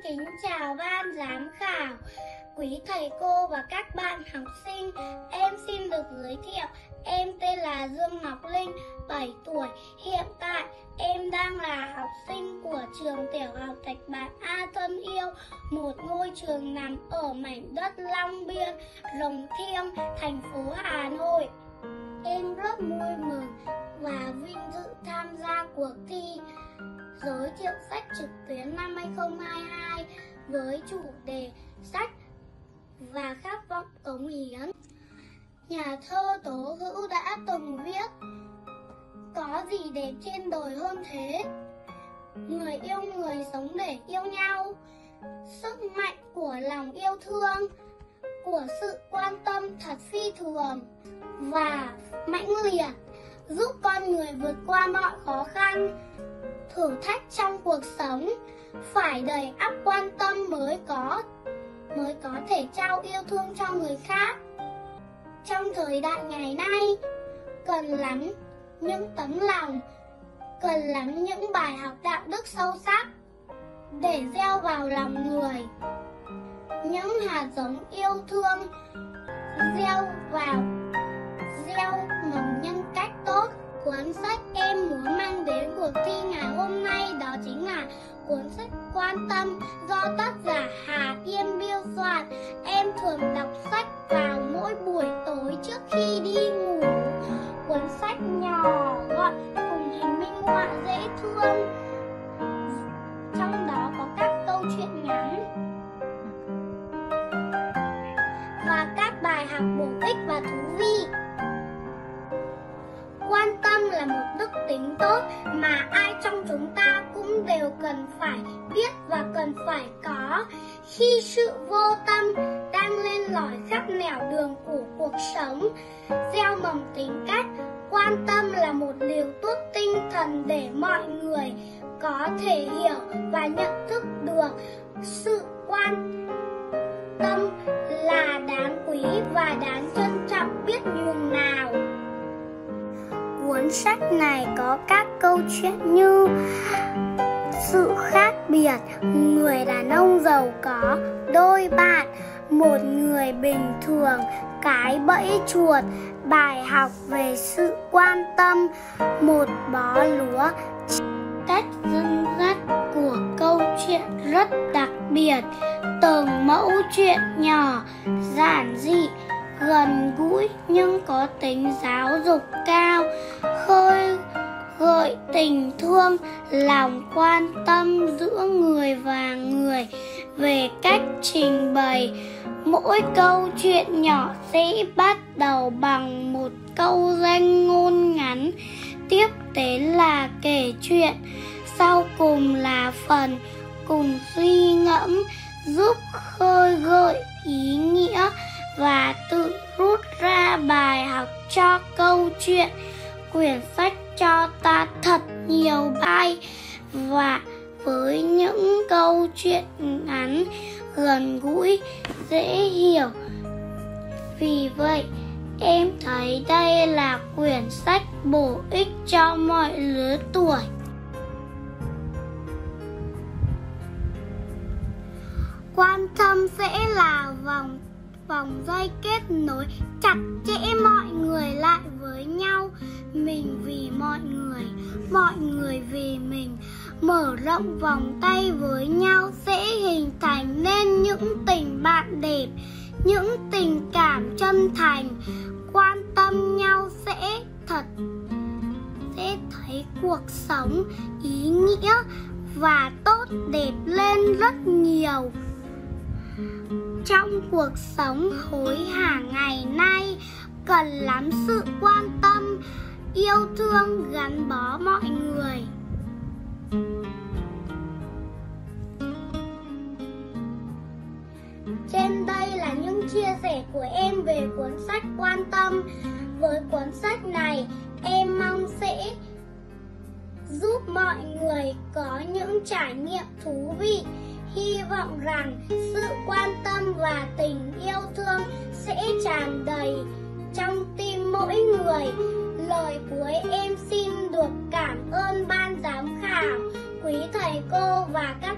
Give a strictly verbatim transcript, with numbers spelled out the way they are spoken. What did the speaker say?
kính chào ban giám khảo, quý thầy cô và các bạn học sinh. Em xin được giới thiệu, em tên là Dương Ngọc Linh, bảy tuổi. Hiện tại em đang là học sinh của trường tiểu học Thạch Bản A thân yêu, một ngôi trường nằm ở mảnh đất Long Biên, Rồng Thiêng, thành phố Hà Nội. Em rất vui mừng và vinh dự tham gia cuộc thi giới thiệu sách trực tuyến năm hai không hai hai với chủ đề sách và khát vọng cống hiến. Nhà thơ Tố Hữu đã từng viết: có gì đẹp trên đời hơn thế, người yêu người sống để yêu nhau. Sức mạnh của lòng yêu thương, của sự quan tâm thật phi thường và mãnh liệt, giúp con người vượt qua mọi khó khăn, thử thách trong cuộc sống. Phải đầy ắp quan tâm mới có mới có thể trao yêu thương cho người khác. Trong thời đại ngày nay, cần lắm những tấm lòng, cần lắm những bài học đạo đức sâu sắc để gieo vào lòng người những hạt giống yêu thương, gieo vào gieo mầm nhân cách tốt. Cuốn sách em muốn mang đến cuộc thi ngày hôm nay đó chính là cuốn sách Quan Tâm do tác giả Hà Yên biên soạn. Em thường đọc sách vào mỗi buổi tối trước khi đi ngủ. Cuốn sách nhỏ gọn cùng hình minh họa dễ thương, trong đó có các câu chuyện ngắn và các bài học bổ ích và thú vị. Quan tâm là một đức tính tốt mà ai trong chúng ta cũng đều cần phải biết và cần phải có. Khi sự vô tâm đang lên lỏi khắp nẻo đường của cuộc sống, gieo mầm tính cách, quan tâm là một liều thuốc tinh thần để mọi người có thể hiểu và nhận thức được sự quan tâm là đáng quý và đáng trân trọng biết nhường nào. Cuốn sách này có các câu chuyện như sự khác biệt, người đàn ông giàu có, đôi bạn, một người bình thường, cái bẫy chuột, bài học về sự quan tâm, một bó lúa. Cách dẫn dắt của câu chuyện rất đặc biệt, từng mẫu chuyện nhỏ, giản dị, gần gũi nhưng có tính giáo dục cao, khơi gợi tình thương, lòng quan tâm giữa người và người. Về cách trình bày, mỗi câu chuyện nhỏ sẽ bắt đầu bằng một câu danh ngôn ngắn, tiếp đến là kể chuyện, sau cùng là phần cùng suy ngẫm, giúp khơi gợi ý nghĩa và tự rút ra bài học cho câu chuyện. Quyển sách cho ta thật nhiều bài và với những câu chuyện ngắn, gần gũi, dễ hiểu. Vì vậy, em thấy đây là quyển sách bổ ích cho mọi lứa tuổi. Quan tâm sẽ là vòng vòng dây kết nối chặt chẽ mọi người lại với nhau, mình vì mọi người, mọi người vì mình. Mở rộng vòng tay với nhau sẽ hình thành nên những tình bạn đẹp, những tình cảm chân thành. Quan tâm nhau sẽ thật sẽ thấy cuộc sống ý nghĩa và tốt đẹp lên rất nhiều. Trong cuộc sống hối hả ngày nay, cần lắm sự quan tâm, yêu thương gắn bó mọi người. Trên đây là những chia sẻ của em về cuốn sách Quan Tâm. Với cuốn sách này, em mong sẽ giúp mọi người có những trải nghiệm thú vị. Hy vọng rằng sự quan tâm và tình yêu thương sẽ tràn đầy trong tim mỗi người. Lời cuối em xin được cảm ơn ban giám khảo, quý thầy cô và các